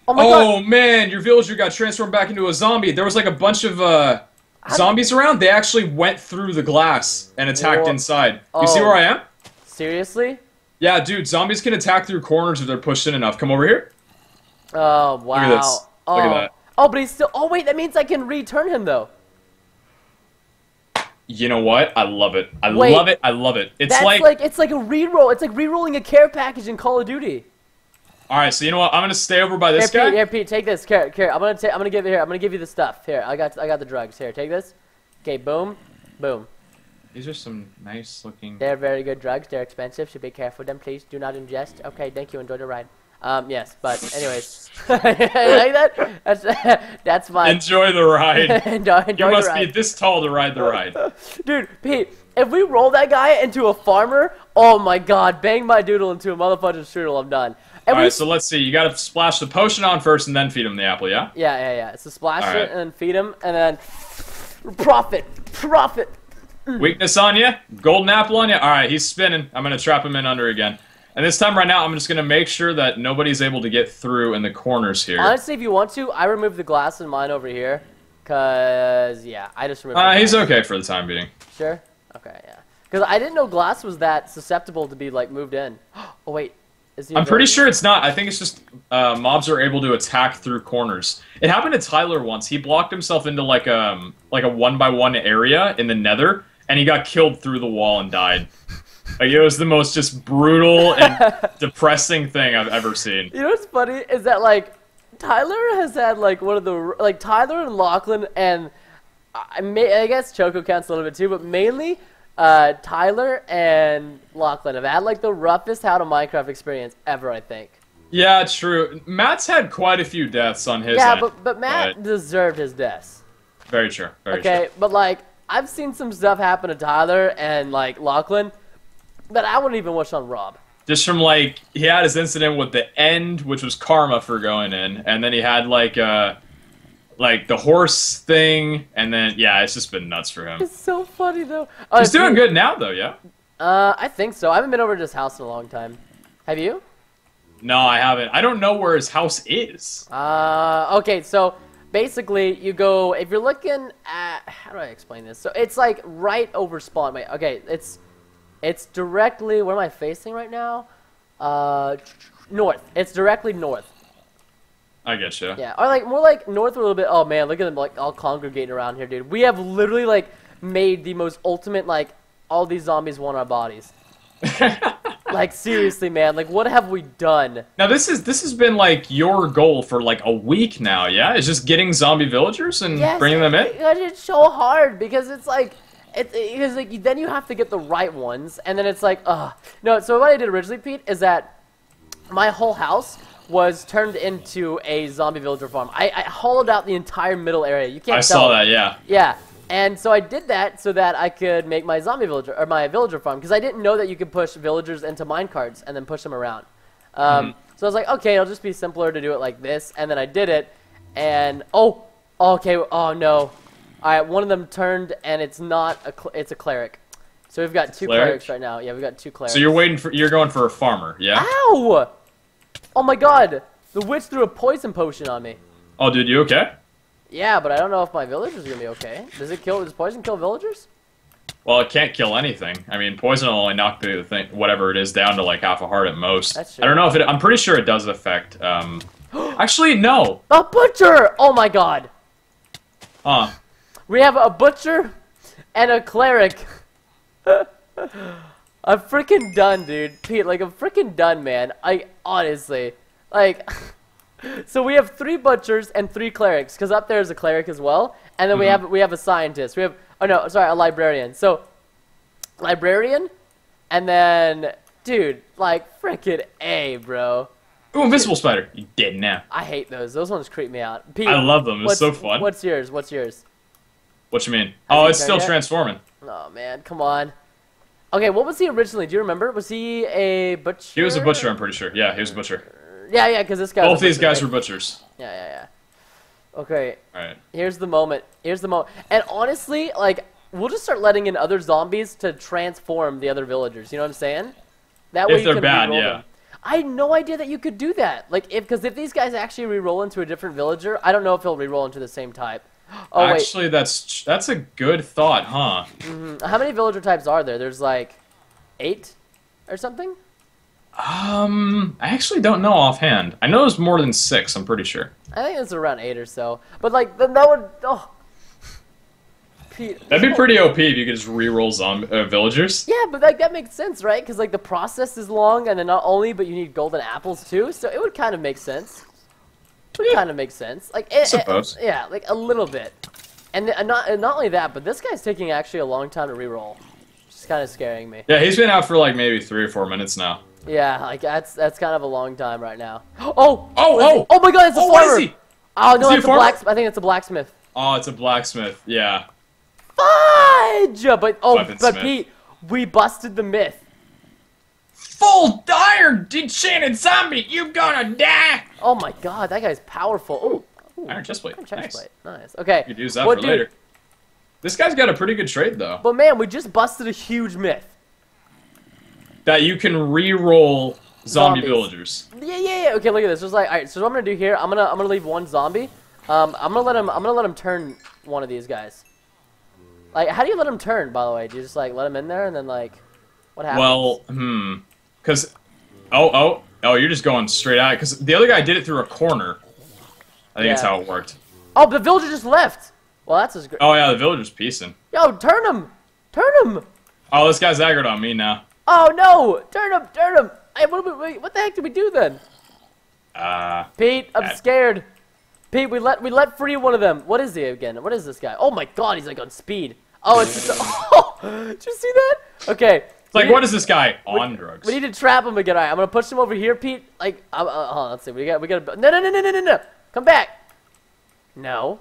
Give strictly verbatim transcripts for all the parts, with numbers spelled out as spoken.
Oh my Oh god. man, your villager got transformed back into a zombie. There was like a bunch of uh, zombies around. They actually went through the glass and attacked Wha- inside. Oh. You see where I am? Seriously? Yeah, dude, zombies can attack through corners if they're pushed in enough. Come over here. Oh, wow. Look at this. Oh. Look at that. Oh, but he's still... Oh, wait, that means I can return him, though. You know what? I love it. I Wait. love it. I love it. It's That's like... like... It's like a reroll. It's like rerolling a care package in Call of Duty. Alright, so you know what? I'm gonna stay over by Here, this Pete, guy. here, Pete, take this. Here, here. I'm gonna take. I'm gonna give you here. I'm gonna give you the stuff. Here, I got. I got the drugs. Here, take this. Okay, boom, boom. These are some nice looking... They're very good drugs. They're expensive, so be careful with them. Please do not ingest. Okay, thank you. Enjoy the ride. Um, yes, but anyways, like that. That's that's my. Enjoy the ride. enjoy, enjoy You the must ride. be this tall to ride the ride. Dude, Pete, if we roll that guy into a farmer, oh my God, bang my doodle into a motherfucking strudel, I'm done. And we Alright, so let's see. You gotta splash the potion on first and then feed him the apple, yeah? Yeah, yeah, yeah. So splash All it right. and then feed him, and then profit, profit. Weakness on you? Golden apple on you? Alright, he's spinning. I'm gonna trap him in under again. And this time right now, I'm just gonna make sure that nobody's able to get through in the corners here. Honestly, if you want to, I remove the glass in mine over here, cause yeah, I just removed. Uh, the he's glass. okay for the time being. Sure. Okay, yeah. Cause I didn't know glass was that susceptible to be like moved in. Oh wait, is he? I'm pretty ability- sure it's not. I think it's just uh, mobs are able to attack through corners. It happened to Tyler once. He blocked himself into like um like a one by one area in the Nether, and he got killed through the wall and died. Like it was the most just brutal and depressing thing I've ever seen. You know what's funny is that like Tyler has had like one of the like Tyler and Lachlan and I may I guess Choco counts a little bit too, but mainly uh, Tyler and Lachlan have had like the roughest how to Minecraft experience ever, I think. Yeah, true. Matt's had quite a few deaths on his Yeah, end, but but Matt but- deserved his deaths. Very true. Very Okay, true. but like I've seen some stuff happen to Tyler and like Lachlan that I wouldn't even wish on Rob. Just from like he had his incident with the end, which was karma for going in, and then he had like uh like the horse thing, and then yeah, it's just been nuts for him. It's so funny though. Uh, He's doing Pete- good now though, yeah. Uh, I think so. I haven't been over to his house in a long time. Have you? No, I haven't. I don't know where his house is. Uh, okay, so basically you go, if you're looking at, how do I explain this? So it's like right over spawn. Wait, okay, it's, it's directly, where am I facing right now? Uh, north. It's directly north. I get you. Yeah, or like, more like north a little bit. Oh man, look at them like all congregating around here, dude. We have literally like made the most ultimate, like, all these zombies want our bodies. Like seriously, man, like what have we done? Now this is this has been like your goal for like a week now, yeah? It's just getting zombie villagers and Yes, bringing them in? because it's so hard because it's like it's because like then you have to get the right ones, and then it's like uh no. So what I did originally, Pete, is that my whole house was turned into a zombie villager farm. I, I hollowed out the entire middle area. You can't. I tell. saw that, yeah. Yeah. And so I did that so that I could make my zombie villager or my villager farm because I didn't know that you could push villagers into minecarts and then push them around. Um, Mm-hmm. So I was like, okay, it'll just be simpler to do it like this. And then I did it, and oh, okay, oh no, all right, one of them turned, and it's not a, cl it's a cleric. So we've got two Cleric? clerics right now. Yeah, we've got two clerics. So you're waiting for you're going for a farmer, yeah? Ow! Oh my God, the witch threw a poison potion on me. Oh dude, you okay? Yeah, but I don't know if my villagers are gonna be okay. Does it kill? Does poison kill villagers? Well, it can't kill anything. I mean, poison will only knock the thing, whatever it is, down to like half a heart at most. That's true. I don't know if it. I'm pretty sure it does affect. Um, actually, no. A butcher! Oh my God. Huh? We have a butcher and a cleric. I'm freaking done, dude. Pete, like, I'm freaking done, man. I, honestly, like, so we have three butchers and three clerics, because up there is a cleric as well, and then we have, we have a scientist. We have, oh no, sorry, a librarian. So, librarian, and then, dude, like, freaking A, bro. Ooh, invisible spider. You dead now. I hate those. Those ones creep me out. Pete, I love them. It's what's- so fun. What's yours? What's yours? What you mean? Has Oh, he it's still turned yet? transforming. Oh man, come on. Okay, what was he originally? Do you remember? Was he a butcher? He was a butcher, I'm pretty sure. Yeah, he was a butcher. Yeah, yeah, because this guy. Both these guys were butchers. Yeah, yeah, yeah. Okay, Alright. here's the moment. Here's the moment. And honestly, like, we'll just start letting in other zombies to transform the other villagers. You know what I'm saying? That If they're can bad, re-roll yeah. them. I had no idea that you could do that. Like, if because if these guys actually re-roll into a different villager, I don't know if he'll re-roll into the same type. Oh wait. Actually, that's that's a good thought, huh? Mm-hmm. How many villager types are there? There's like eight or something. Um, I actually don't know offhand. I know there's more than six. I'm pretty sure. I think it's around eight or so. But like, then that would oh. Pete, That'd be pretty O P if you could just re-roll zombie uh, villagers. Yeah, but like that makes sense, right? Because like the process is long, and then not only, but you need golden apples too. So it would kind of make sense. It would Yeah. kind of make sense. Like, it, suppose. It, yeah, like a little bit. And, and not and not only that, but this guy's taking actually a long time to re-roll. It's kind of scaring me. Yeah, he's been out for like maybe three or four minutes now. Yeah, like that's that's kind of a long time right now. Oh! Oh, oh! Oh my God! It's a Oh, what farmer. is he? Oh no, Is he it's a a farmer? blacksmith. I think it's a blacksmith. Oh, it's a blacksmith. Yeah. Fudge! But oh, Weaponsmith. but Pete, we busted the myth. Full iron enchanted zombie, you gonna die! Oh my God, that guy's powerful. Ooh, ooh, Iron chestplate. iron chest Nice. plate. Nice. Okay. You could use that What for dude- later. This guy's got a pretty good trade though. But man, we just busted a huge myth. That you can re-roll zombie Zombies. villagers. Yeah, yeah, yeah. Okay, look at this. Just like, all right. So what I'm gonna do here, I'm gonna, I'm gonna leave one zombie. Um, I'm gonna let him, I'm gonna let him turn one of these guys. Like, how do you let him turn? By the way, do you just like let him in there and then like, what happens? Well, hmm. Because, oh, oh, oh, you're just going straight at it. Because the other guy did it through a corner. I think that's Yeah. how it worked. Oh, the villager just left. Well, that's as good. Oh yeah, the villager's piecing. Yo, turn him, turn him. Oh, this guy's aggroed on me now. Oh no, turn him, turn him. Hey, what, do we, what the heck did we do then? Uh, Pete, I'm That- scared. Pete, we let we let free one of them. What is he again? What is this guy? Oh my God, he's like on speed. Oh, it's just, oh, did you see that? Okay. it's like, what is this guy on drugs? We need to trap him again. All right, I'm gonna push him over here, Pete. Like, uh, uh, hold on, let's see. We got, we got. No, no, no, no, no, no, no. Come back. No.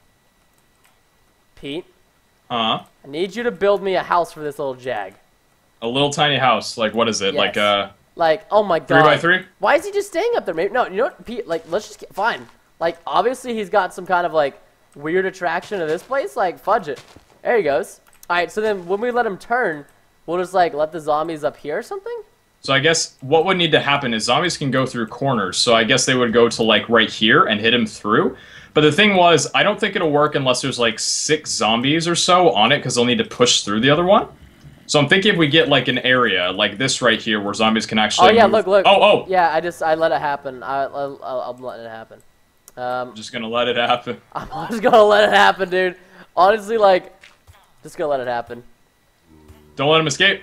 Pete, Huh? I need you to build me a house for this little jag. A little tiny house. Like, what is it? Yes. Like, uh, Like, oh my God. three by three? Why is he just staying up there? Maybe no. You know what, Pete? Like, let's just get fine. Like, obviously he's got some kind of like weird attraction to this place. Like, fudge it. There he goes. All right. So then when we let him turn, we'll just like let the zombies up here or something. So I guess what would need to happen is zombies can go through corners. So I guess they would go to like right here and hit him through. But the thing was, I don't think it'll work unless there's like six zombies or so on it, because they'll need to push through the other one. So I'm thinking if we get like an area like this right here where zombies can actually. Oh yeah, move- look, look. Oh, oh. Yeah, I just I let it happen. I, I, I I'm letting it happen. Um, Just gonna let it happen. I'm just gonna let it happen, dude. Honestly, like, just gonna let it happen. Don't let him escape.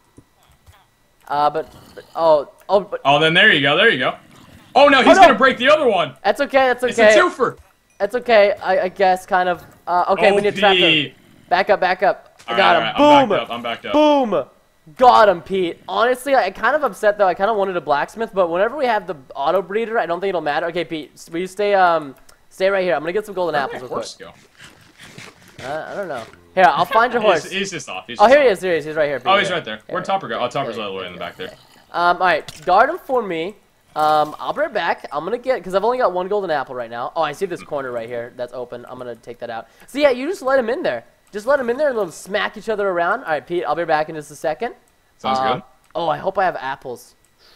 Uh, but, but oh, oh, but Oh, then there you go. There you go. Oh no, he's no. gonna break the other one. that's okay. That's It's okay. a twofer. That's okay. I, I guess kind of. Uh, okay, we need to trap them. O P. Back up, back up. I All got right, him. all right, Boom. I'm backed up. I'm backed up. Boom! Got him, Pete. Honestly, I kind of upset though. I kind of wanted a blacksmith, but whenever we have the auto breeder, I don't think it'll matter. Okay, Pete, s- will you stay um stay right here? I'm gonna get some golden Where'd apples my real quick. horse go? Uh, I don't know. Here, I'll find your horse. He's, he's just off. He's Oh, just here he off. is. Here he is. He's right here. Pete. Oh, he's Here. right there. Here. Where'd Topper go? Oh, Topper's There all the you way go. in the back there. Um, all right, guard him for me. Um, I'll be right back. I'm gonna get because I've only got one golden apple right now. Oh, I see this corner right here that's open. I'm gonna take that out. So yeah, you just let him in there. Just let him in there and let them smack each other around. All right, Pete, I'll be back in just a second. Sounds Um, good. Oh, I hope I have apples.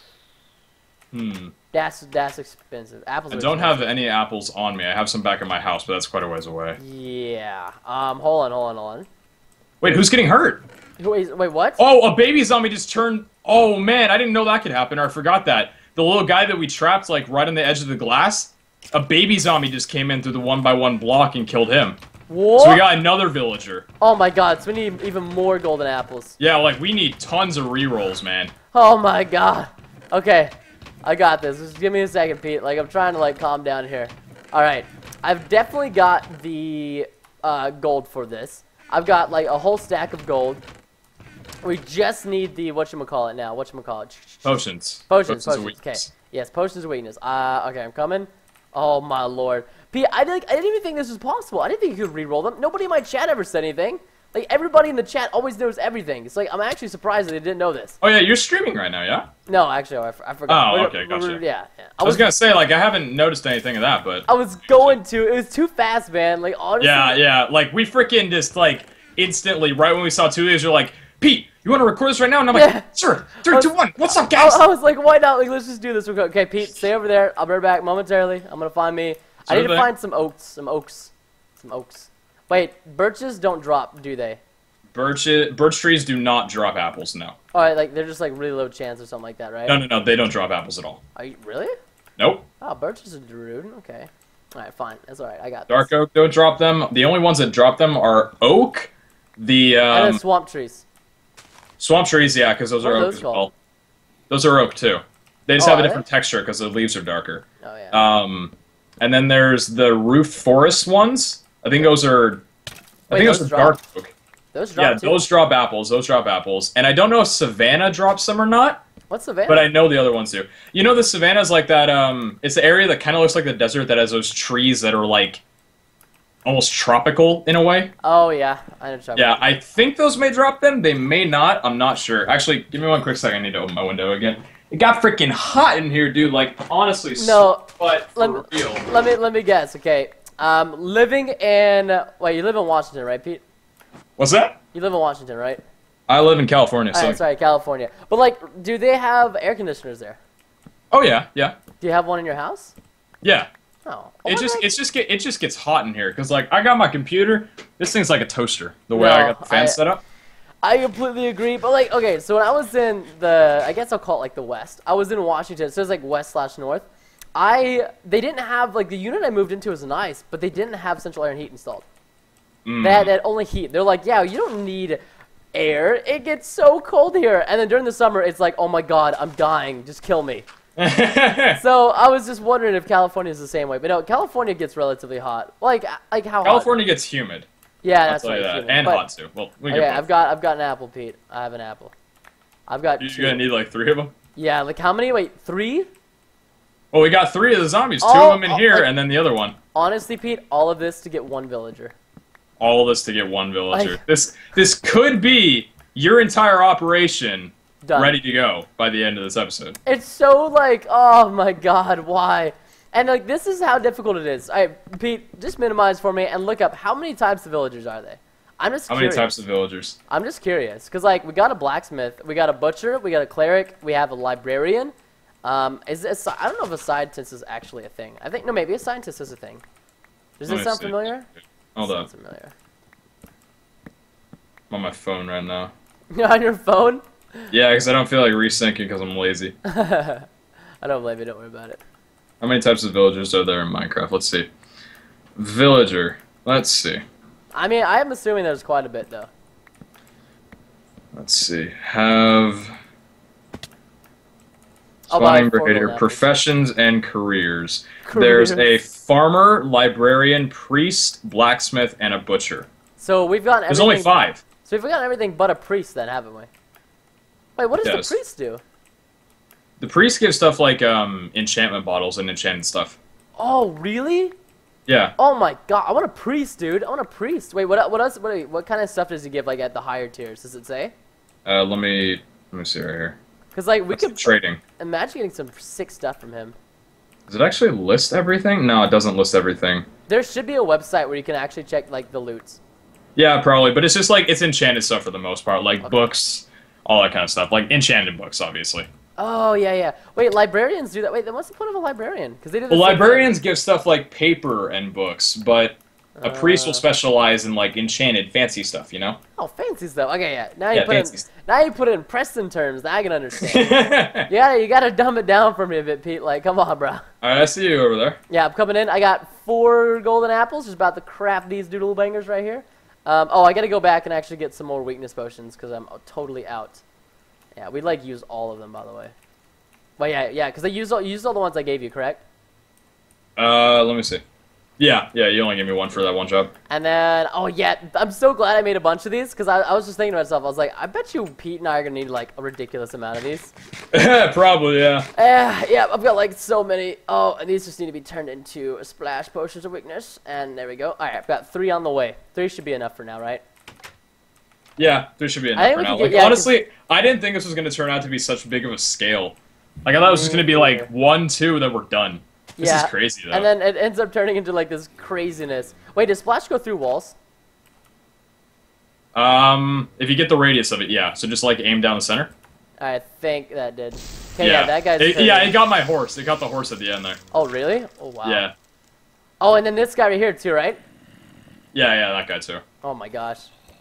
Hmm. That's that's expensive. Apples. I are don't expensive. have any apples on me. I have some back in my house, but that's quite a ways away. Yeah. Um. Hold on. Hold on. Hold on. Wait, who's getting hurt? Wait. Wait. What? Oh, a baby zombie just turned. Oh man, I didn't know that could happen. Or I forgot that. The little guy that we trapped, like right on the edge of the glass, a baby zombie just came in through the one by one block and killed him. What? So we got another villager. Oh my God. So we need even more golden apples. Yeah, like we need tons of rerolls, man. Oh my God. Okay. I got this. Just give me a second, Pete. Like, I'm trying to, like, calm down here. All right. I've definitely got the uh, gold for this. I've got, like, a whole stack of gold. We just need the, whatchamacallit now. Whatchamacallit? Potions. Potions. of Potions. Okay. weakness. Yes, potions of weakness. Uh, okay, I'm coming. Oh, my Lord. Pete, I didn't, I didn't even think this was possible. I didn't think you could re-roll them. Nobody in my chat ever said anything. Like, everybody in the chat always knows everything. It's like, I'm actually surprised that they didn't know this. Oh yeah, you're streaming right now, yeah? No, actually, I, f I forgot. Oh, We're- okay, we're- gotcha. Yeah, yeah. I was gonna say, like, I haven't noticed anything of that, but I was going to. It was too fast, man. Like, honestly. yeah, yeah. Like we freaking just like instantly, right when we saw two of these, you're like, Pete, you want to record this right now? And I'm Yeah. like, sure, three, two, one. What's up, I, guys? I was like, why not? Like, let's just do this. Okay, Pete, stay over there. I'll be right back momentarily. I'm gonna find me. I need to there. find some oaks. Some oaks. Some oaks. Wait, birches don't drop, do they? Birch, birch trees do not drop apples, no. All right, like they're just like really low chance or something like that, right? No, no, no, they don't drop apples at all. Are you really? Nope. Oh, birches are rude. Okay. All right, fine. That's all right. I got Dark this. oak don't drop them. The only ones that drop them are oak, the And um, then swamp trees. swamp trees, yeah, because those What are are oak those as called? well. Those are oak too. They just Oh, have a are they? different texture because the leaves are darker. Oh yeah. Um, and then there's the roof forest ones. I think those are. I Wait, think those, those are drop? dark oak. those drop Yeah, too? those drop apples. Those drop apples. And I don't know if Savannah drops them or not, What's the van? but I know the other ones do. You know, the Savannah's like that. Um, it's the area that kind of looks like the desert that has those trees that are like almost tropical in a way. Oh yeah, I know. Trouble. Yeah, I think those may drop them. They may not. I'm not sure. Actually, give me one quick second. I need to open my window again. It got freaking hot in here, dude. Like, honestly, No, but let for me- real. Let me let me guess. Okay. Um, living in wait, you live in Washington, right, Pete? What's that? You live in Washington, right? I live in California, All so. right, sorry, California. But like, do they have air conditioners there? Oh yeah, yeah, Do you have one in your house? yeah. Oh. It just, it's just get, it just gets hot in here because like I got my computer. This thing's like a toaster. The way No, I got the fan I- set up. I completely agree, but like, okay, so when I was in the, I guess I'll call it like the West. I was in Washington, so it's like West slash North. I, they didn't have, like, the unit I moved into was nice, but they didn't have central air and heat installed. Mm. They, had, they had only heat. They're like, yeah, you don't need air. It gets so cold here. And then during the summer, it's like, oh my god, I'm dying. Just kill me. So I was just wondering if California is the same way. But no, California gets relatively hot. Like, like how hot? California gets humid. Yeah, I'll that's tell right. you that, humid. and But- hot too. Well, we Okay, get I've both. got, I've got an apple, Pete. I have an apple. I've got You're two. gonna need like three of them. Yeah, like how many? Wait, three? Well, we got three of the zombies. Two Oh, of them in oh, here, like- and then the other one. Honestly, Pete, all of this to get one villager. All of this to get one villager. Like- this this could be your entire operation Done. ready to go by the end of this episode. It's so like, oh my god, why? And like, this is how difficult it is. All right, Pete, just minimize for me and look up how many types of villagers are they. I'm just How many curious. types of villagers? I'm just curious, cause like we got a blacksmith, we got a butcher, we got a cleric, we have a librarian. Um, is this, I don't know if a scientist is actually a thing. I think no, maybe a scientist is a thing. Does Let this me sound see. familiar? Hold Sounds up. familiar. I'm on my phone right now. You're on your phone? Yeah, because I don't feel like resyncing because I'm lazy. I don't blame you. Don't worry about it. How many types of villagers are there in Minecraft? Let's see. Villager. Let's see. I mean, I am assuming there's quite a bit though. Let's see. Have I'll buy spawning four grader gold apples. professions and careers. There's a Careers. farmer, librarian, priest, blacksmith, and a butcher. So we've got There's everything. only five. So we've got everything but a priest then, haven't we? Wait, what does Yes. the priest do? The priest gives stuff like um, enchantment bottles and enchanted stuff. Oh, really? Yeah. Oh my god, I want a priest, dude. I want a priest. Wait, what? What else? What, what kind of stuff does he give like at the higher tiers? Does it say? Uh, let me let me see right here. Because like we What's the could trading? imagine getting some sick stuff from him. Does it actually list everything? No, it doesn't list everything. There should be a website where you can actually check like the loots. Yeah, probably, but it's just like it's enchanted stuff for the most part, like Okay. books, all that kind of stuff, like enchanted books, obviously. Oh yeah, yeah. Wait, librarians do that. Wait, then what's the point of a librarian? Because they do the Well, same thing. librarians give stuff like paper and books, but a priest will Uh. specialize in like enchanted, fancy stuff, you know? Oh, fancy stuff. Okay, yeah. Now you Yeah, put it. fancy stuff. Now you put it in Preston terms. Now I can understand. Alright, Yeah, you gotta dumb it down for me a bit, Pete. Like, come on, bro. I see you over there. Yeah, I'm coming in. I got four golden apples. Just about to craft these doodle bangers right here. Um, oh, I gotta go back and actually get some more weakness potions because I'm totally out. Yeah, we'd like use all of them, by the way. But yeah, yeah, because I used all, you used all the ones I gave you, correct? Uh, let me see. Yeah, yeah, you only gave me one for that one job. And then, oh yeah, I'm so glad I made a bunch of these because I, I was just thinking to myself, I was like, I bet you Pete and I are gonna need like a ridiculous amount of these. Probably, yeah. Uh, yeah, I've got like so many. Oh, and these just need to be turned into splash potions of weakness. And there we go. All right, I've got three on the way. Three should be enough for now, right? Yeah, there should be I enough think for we now. could get- Like, yeah, 'cause- honestly, I didn't think this was going to turn out to be such big of a scale. Like, I thought it was just going to be like one, two, then we're done. This yeah. is crazy, though. And then it ends up turning into like this craziness. Wait, does splash go through walls? Um, if you get the radius of it, yeah. So just like aim down the center. I think that did. Okay, yeah. yeah, that guy's. It, yeah, it got my horse. It got the horse at the end there. Oh really? Oh wow. Yeah. Oh, and then this guy right here too, right? Yeah, yeah, that guy too. Oh my gosh.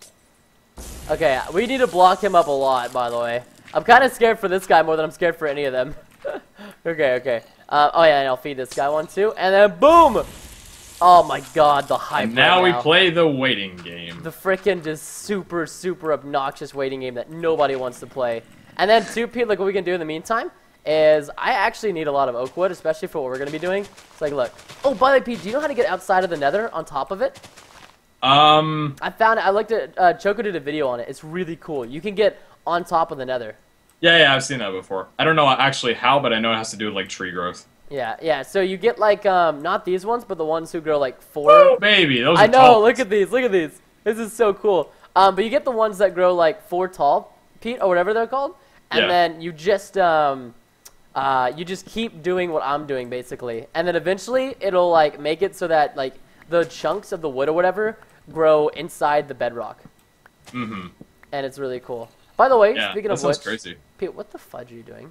Okay, we need to block him up a lot, by the way. I'm kind of scared for this guy more than I'm scared for any of them. okay, okay. Uh, oh yeah, and I'll feed this guy one too, and then boom! Oh my god, the hype. And now right we now. play the waiting game. The frickin' just super, super obnoxious waiting game that nobody wants to play. And then two, Pete, look what we can do in the meantime is I actually need a lot of oak wood, especially for what we're gonna be doing. It's like, look. Oh, by the way, Pete, do you know how to get outside of the Nether on top of it? Um. I found it. I looked at uh, Choco did a video on it. It's really cool. You can get on top of the Nether. Yeah, yeah, I've seen that before. I don't know actually how, but I know it has to do with like tree growth. Yeah, yeah. So you get like um not these ones, but the ones who grow like four. Oh, baby, those are I know. tall. Look at these. Look at these. This is so cool. Um, but you get the ones that grow like four tall, Pete, or whatever they're called, and Yeah. then you just um, uh, you just keep doing what I'm doing basically, and then eventually it'll like make it so that like the chunks of the wood or whatever grow inside the bedrock. Mm-hmm. And it's really cool. By the way, Yeah, speaking that of sounds which, crazy. Pete, what the fudge are you doing?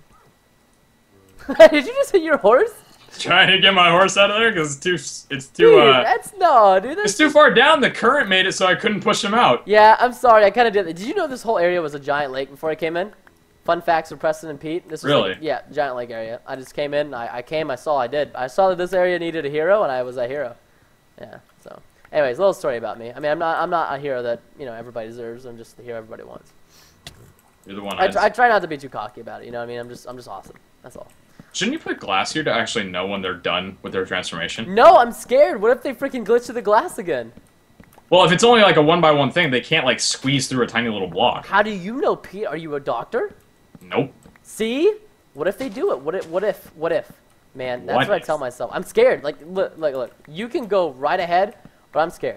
Did you just hit your horse? Trying to get my horse out of there because it's too, it's too, Dude, uh, that's no, dude. That's it's too far down. The current made it so I couldn't push him out. Yeah, I'm sorry. I kind of did. Did you know this whole area was a giant lake before I came in? Fun facts with Preston and Pete. This was Really? Like, yeah, giant lake area. I just came in. I, I came. I saw. I did. I saw that this area needed a hero, and I was a hero. Yeah. So, anyways, a little story about me. I mean, I'm not. I'm not a hero that you know everybody deserves. I'm just the hero everybody wants. You're the one. I, I, tr I try not to be too cocky about it. You know what I mean? I'm just. I'm just awesome. That's all. Shouldn't you put glass here to actually know when they're done with their transformation? No, I'm scared. What if they freaking glitch through the glass again? Well, if it's only like a one by one thing, they can't like squeeze through a tiny little block. How do you know, Pete? Are you a doctor? Nope. See? What if they do it? What if? What if? What if? Man, that's What what, I if? tell myself. I'm scared. Like, look, look, look. You can go right ahead, but I'm scared.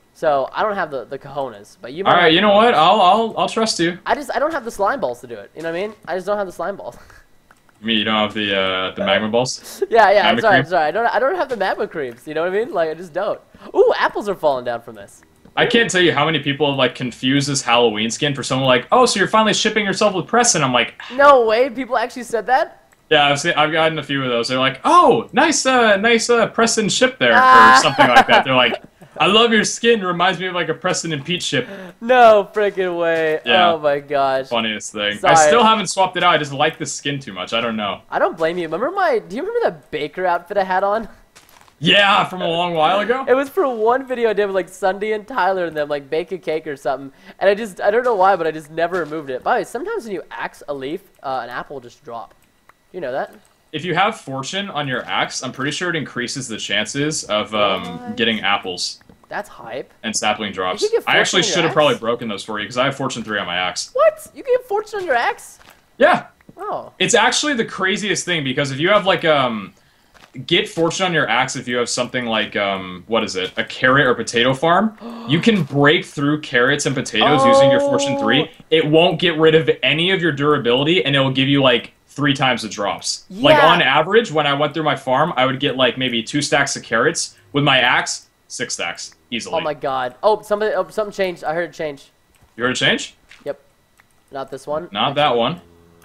So I don't have the the cojones. But you. might All right, have you the know what? cojones. I'll I'll I'll trust you. I just I don't have the slime balls to do it. You know what I mean? I just don't have the slime balls. I mean, you don't have the uh, the magma balls. yeah, yeah. I'm Magma sorry. I'm cream? sorry. I don't I don't have the magma creams. You know what I mean? Like I just don't. Ooh, apples are falling down from this. I can't tell you how many people like confuse this Halloween skin for someone like, oh, so you're finally shipping yourself with Preston. I'm like, No way. People actually said that. yeah, I've seen, I've gotten a few of those. They're like, oh, nice, uh, nice uh, Preston ship there, Ah. or something like that. They're like, I love your skin. Reminds me of like a Preston and Pete ship. No freaking way. Yeah. Oh my gosh. Funniest thing. Sorry. I still haven't swapped it out. I just like the skin too much. I don't know. I don't blame you. Remember my? Do you remember that baker outfit I had on? Yeah, from a long while ago. It was for one video I did with like Sunday and Tyler and them, like bake a cake or something. And I just, I don't know why, but I just never removed it. By the way, sometimes when you axe a leaf, uh, an apple will just drop. You know that? If you have fortune on your axe, I'm pretty sure it increases the chances of um, What? getting apples That's hype. and sapling drops. You can get I actually fortune on should your have probably axe? broken those for you because I have fortune three on my axe. What? You can get fortune on your axe? Yeah, Oh. it's actually the craziest thing because if you have like um, get fortune on your axe if you have something like um, what is it, a carrot or potato farm, you can break through carrots and potatoes using your fortune Oh. three. It won't get rid of any of your durability and it will give you like three times the drops. Like Yeah. on average, when I went through my farm, I would get like maybe two stacks of carrots. With my axe, six stacks easily. Oh my god. Oh, somebody, oh, something changed. I heard it change. You heard a change? Yep. Not this one. Not that one.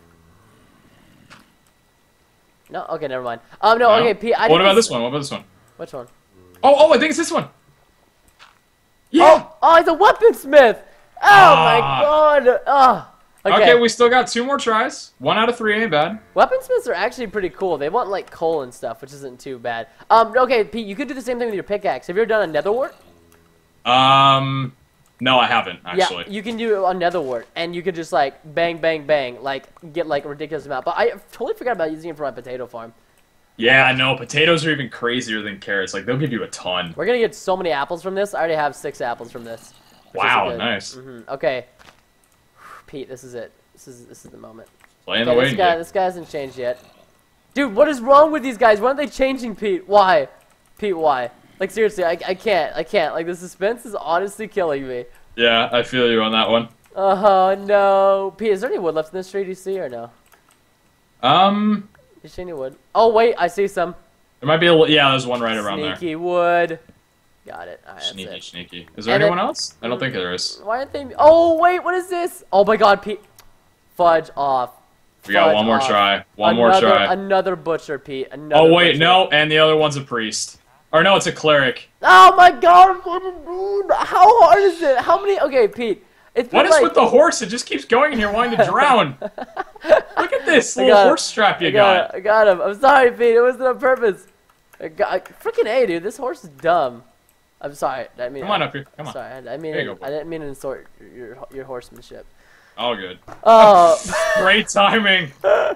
No? Okay, never mind. Um, no, No? okay, Pete, I What did about this one? What about this one? Which one? Oh, oh, I think it's this one. Yeah. Oh, oh, he's a weaponsmith! Oh my Ah. god! Oh. Okay, Okay, we still got two more tries. One out of three ain't bad. weaponsmiths are actually pretty cool. They want like coal and stuff, which isn't too bad. Um, okay, Pete, you could do the same thing with your pickaxe. Have you ever done a nether wart? Um, no, I haven't actually. Yeah, you can do a nether wart, and you could just like bang, bang, bang, like get like a ridiculous amount. But I totally forgot about using it for my potato farm. Yeah, I know. Potatoes are even crazier than carrots. Like they'll give you a ton. We're gonna get so many apples from this. I already have six apples from this. which is Wow, good. nice. hmm Okay, Pete, this is it. This is this is the moment. Playing the Okay, this waiting guy, game. this guy hasn't changed yet. Dude, what is wrong with these guys? Why aren't they changing, Pete? Why? Pete, why? Like, seriously, I, I can't. I can't. Like, the suspense is honestly killing me. Yeah, I feel you on that one. Oh, no. Pete, is there any wood left in this tree? Do you see or no? Um, You see any wood? Oh, wait. I see some. there might be a li- yeah. There's one right around there. Sneaky wood. Got it. All right, that's Sneaky, it. sneaky. Is there And anyone then- else? I don't think there is. Why aren't they? Oh wait, what is this? Oh my God, Pete! Fudge off. We got Fudge one more off. try. One another, more try. Another butcher, Pete. Another Oh wait, butcher. no, and the other one's a priest. Or no, it's a cleric. Oh my God, dude! How hard is it? How many? Okay, Pete. It's been What is like, with the horse? It just keeps going in here wanting to drown. Look at this I little got it. horse strap you I got, got. I got him. I'm sorry, Pete. It wasn't on purpose. I got, freaking A, dude. This horse is dumb. I'm sorry. I mean, Come on up here. Come on. Sorry, I, I mean, There you go, I didn't mean to insult your your horsemanship. All good. Oh, Great timing.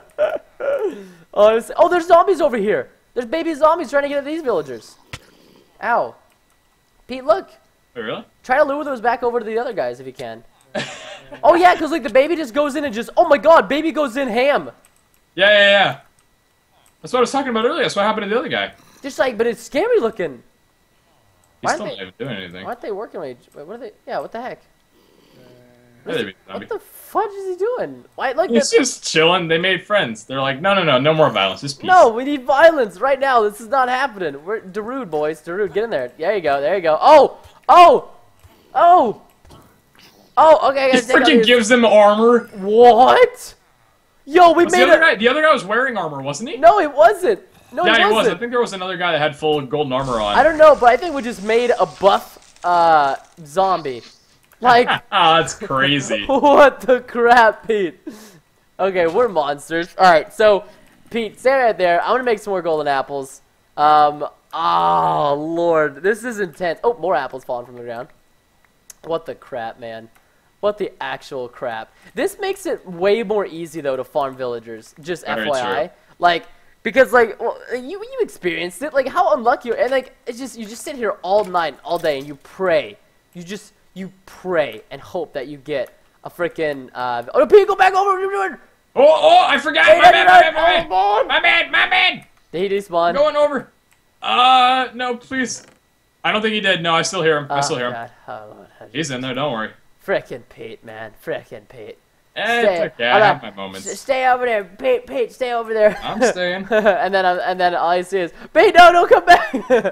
honestly. Oh, there's zombies over here. There's baby zombies trying to get at these villagers. Ow. Pete, look. Wait, really? Try to lure those back over to the other guys if you can. Oh yeah, because like the baby just goes in and just, oh my God, baby goes in ham. Yeah, yeah, yeah. That's what I was talking about earlier. That's what happened to the other guy. Just like, but it's scary looking. He's Why still aren't not even doing anything. Why aren't they working with each? Wait, what are they? Yeah, what the heck? Yeah, they'd be zombie. What the fudge is he doing? Why, like He's this? just chilling. They made friends. They're like, no, no, no, no more violence. Just peace. No, we need violence right now. This is not happening. We're Darude, boys. Darude, get in there. There you go. There you go. Oh, oh, oh, oh. Okay, I He gotta take out freaking these- gives them armor. What? Yo, we Was the made other it. guy? The other guy was wearing armor, wasn't he? No, it wasn't. No, yeah, it he was. wasn't. I think there was another guy that had full golden armor on. I don't know, but I think we just made a buff uh, zombie. Like, Ah, that's crazy. what the crap, Pete? Okay, we're monsters. All right, so Pete, stay right there. I want to make some more golden apples. Um, oh Lord, this is intense. Oh, more apples falling from the ground. What the crap, man? What the actual crap? This makes it way more easy though to farm villagers. Just Very F Y I, true. like. Because like well, you you experienced it, like how unlucky, and like it's just you just sit here all night, all day, and you pray. You just you pray and hope that you get a freaking uh. Oh, Pete, go back over. What are you doing? Oh, oh, I forgot. Hey, My no, bad, no, my no, bad, my bad. oh, My bad, my bad. Did he despawn? Going over. Uh, no, please. I don't think he did. No, I still hear him. I Oh, still hear him. God. Oh, Lord. He's in there. Don't worry. Frickin' Pete, man. Frickin' Pete. Eh, Stay- it's okay. I hold have on. my moments. S- Stay over there, Pete. Pete, stay over there. I'm staying. and then I'm, and then all I see is Pete. No, don't come back.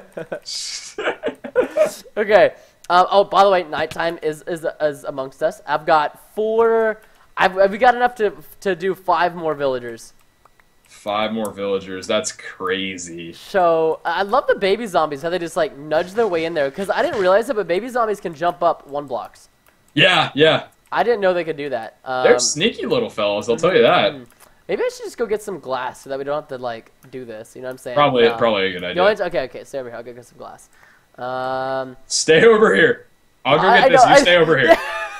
Okay. Um, oh, by the way, nighttime is, is is amongst us. I've got four. I've we got enough to to do five more villagers. Five more villagers. That's crazy. So I love the baby zombies. How they just like nudge their way in there. Because I didn't realize it, but baby zombies can jump up one blocks. Yeah, yeah. I didn't know they could do that. Um, They're sneaky little fellas. I'll tell you that. maybe I should just go get some glass so that we don't have to like do this. You know what I'm saying? Probably, Um, probably a good you idea. want to- okay, okay. Stay over here. I'll go get some glass. Um, Stay over here. I'll go I- get I this. know, You I- stay over here.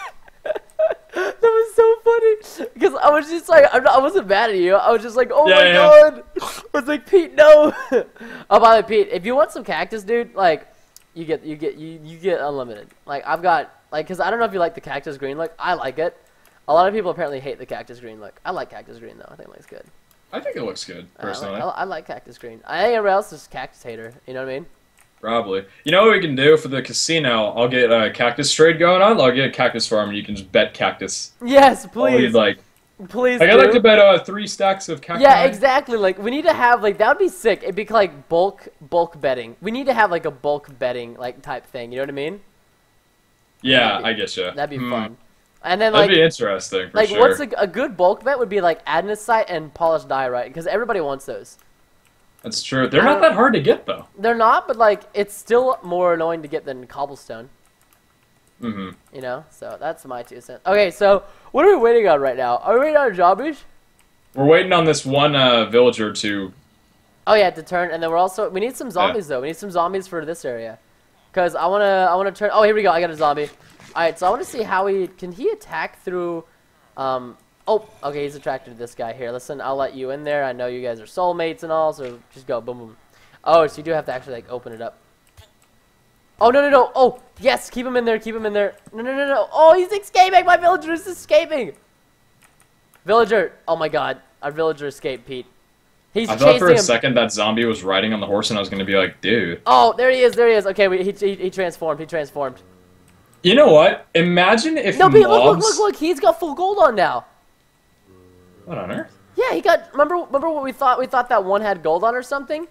that was so funny because I was just like, I'm not, I wasn't mad at you. I was just like, oh Yeah, my yeah. God. I was like, Pete, no. Oh, by the way, Pete, if you want some cactus, dude, like, you get, you get, you, you get unlimited. Like, I've got, like, because I don't know if you like the cactus green look. I like it. A lot of people apparently hate the cactus green look. I like cactus green though. I think it looks good. I think it looks good, I like, personally. I, I like cactus green. I think everybody else is cactus hater. You know what I mean? Probably. You know what we can do for the casino? I'll get a cactus trade going on. I'll get a cactus farm, and you can just bet cactus. Yes, All you'd please, like. please. Like, I'd do. like to bet uh, three stacks of cacti. Yeah, exactly. Like we need to have like that would be sick. It'd be like bulk bulk betting. We need to have like a bulk betting like type thing. You know what I mean? Yeah, I get you. That'd be Hmm. fun. And then That'd like be interesting, for like sure. what's a, a good bulk bet would be like andesite and polished diorite because everybody wants those. That's true. They're not that hard to get, though. They're not, but like it's still more annoying to get than cobblestone. Mm-hmm. You know, so that's my two cents. Okay, so what are we waiting on right now? Are we waiting on zombies? We're waiting on this one uh, villager to... Oh yeah, to turn, and then we're also we need some zombies though. We need some zombies for this area, cause I wanna I wanna turn. Oh, here we go. I got a zombie. All right, so I want to see how he can he attack through. Um. Oh, okay, he's attracted to this guy here. Listen, I'll let you in there. I know you guys are soulmates and all, so just go boom boom. Oh, so you do have to actually like open it up. Oh no no no! Oh yes, keep him in there. Keep him in there. No no no no! Oh, he's escaping. My villager is escaping. Villager. Oh my God, our villager escaped, Pete. He's I thought for a chasing him. second that zombie was riding on the horse, and I was going to be like, dude. Oh, there he is, there he is. Okay, we, he, he, he transformed, he transformed. You know what? Imagine if No, mobs... Pete, look, look, look, look, he's got full gold on now. What on earth? Yeah, he got, remember remember what we thought? We thought that one had gold on or something?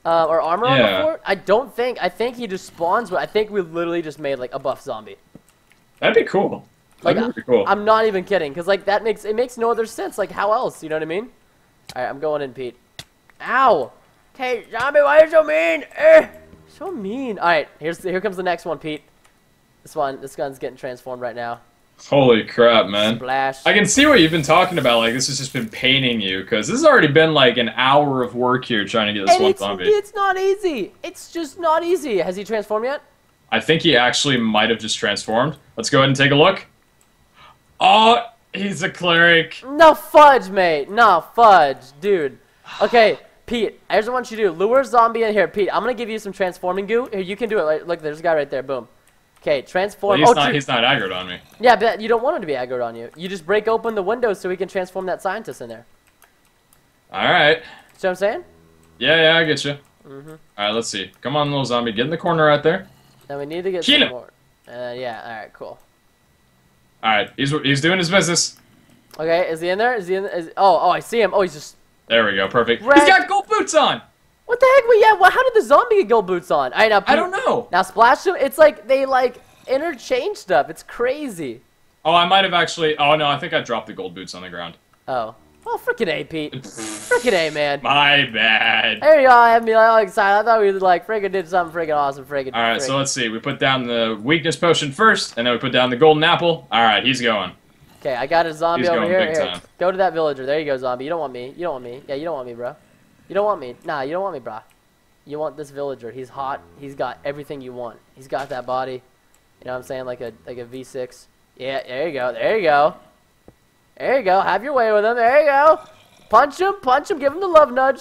uh, or armor on Yeah. the fort? I don't think. I think he just spawns, but I think we literally just made like a buff zombie. That'd be cool. Like, That'd be pretty cool. I'm not even kidding, because like that makes it makes no other sense. Like, how else? You know what I mean? All right, I'm going in, Pete. Ow! Okay, zombie, why are you so mean? Eh, so mean. All right, here's here comes the next one, Pete. This one, this gun's getting transformed right now. Holy crap, man. Splash. I can see what you've been talking about. Like, this has just been paining you, because this has already been like an hour of work here trying to get this And one it's, zombie. it's not easy. It's just not easy. Has he transformed yet? I think he actually might have just transformed. Let's go ahead and take a look. Oh, he's a cleric. No fudge, mate. No fudge, dude. Okay, Pete, here's what I want you to do. Lure zombie in here. Pete, I'm going to give you some transforming goo. Here, you can do it. Like, look, there's a guy right there. Boom. Okay, transform. Well, he's oh, not. true. He's not aggroed on me. Yeah, but you don't want him to be aggroed on you. You just break open the window so we can transform that scientist in there. All right. See what I'm saying? Yeah, yeah, I get you. Mm-hmm. All right, let's see. Come on, little zombie. Get in the corner right there. Now we need to get Kill some him. more. Uh, yeah, alright, cool. All right, he's he's doing his business. Okay, is he in there? Is he in is, Oh, oh, I see him. Oh, he's just... There we go. Perfect. Red. He's got gold boots on. What the heck? Well, yeah, well, how did the zombie get gold boots on? Alright, now, Pete, I don't know. Now, splash him. It's like they, like, interchange stuff. It's crazy. Oh, I might have actually. Oh no, I think I dropped the gold boots on the ground. Oh. Oh, frickin' A, Pete. Frickin' A, man. My bad. There you go. I had me all excited. I thought we, like, friggin' did something friggin' awesome. Friggin' All right, friggin'. so let's see. We put down the weakness potion first, and then we put down the golden apple. All right, he's going. Okay, I got a zombie He's over going here. big Here, time. go to that villager. There you go, zombie. You don't want me. You don't want me. Yeah, you don't want me, bro. You don't want me. Nah, you don't want me, bro. You want this villager. He's hot. He's got everything you want. He's got that body. You know what I'm saying? Like a like a V six. Yeah, there you go. There you go. There you go. Have your way with him. There you go. Punch him. Punch him. Give him the love nudge.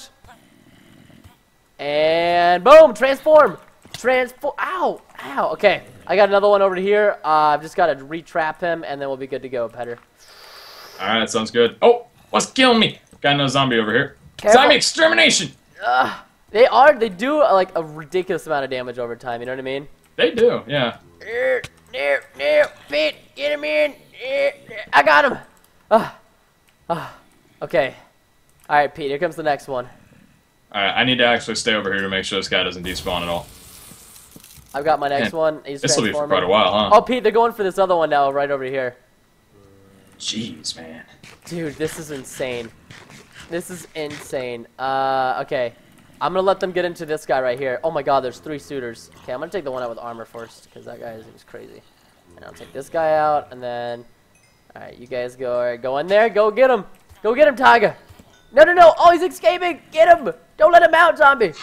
And boom. Transform. Transform. Ow. Ow. Okay. I got another one over here. Uh, I've just got to re-trap him, and then we'll be good to go, Petter. All right, sounds good. Oh, what's killing me? Got another zombie over here. Careful. Zombie extermination. Ugh. They are. They do uh, like a ridiculous amount of damage over time. You know what I mean? They do, yeah. There, there, there, Pete, get him in. There, there. I got him. Ah, ah. Okay. All right, Pete. Here comes the next one. All right, I need to actually stay over here to make sure this guy doesn't despawn at all. I've got my next Man, one. He's This will be for transforming. quite a while, huh? Oh, Pete, they're going for this other one now, right over here. Jeez, man. Dude, this is insane. This is insane. Uh, okay. I'm gonna let them get into this guy right here. Oh my god, there's three suitors. Okay, I'm gonna take the one out with armor first, because that guy is just crazy. And I'll take this guy out, and then... Alright, you guys go, all right, go in there. Go get him. Go get him, Tiger. No, no, no. Oh, he's escaping. Get him. Don't let him out, zombie.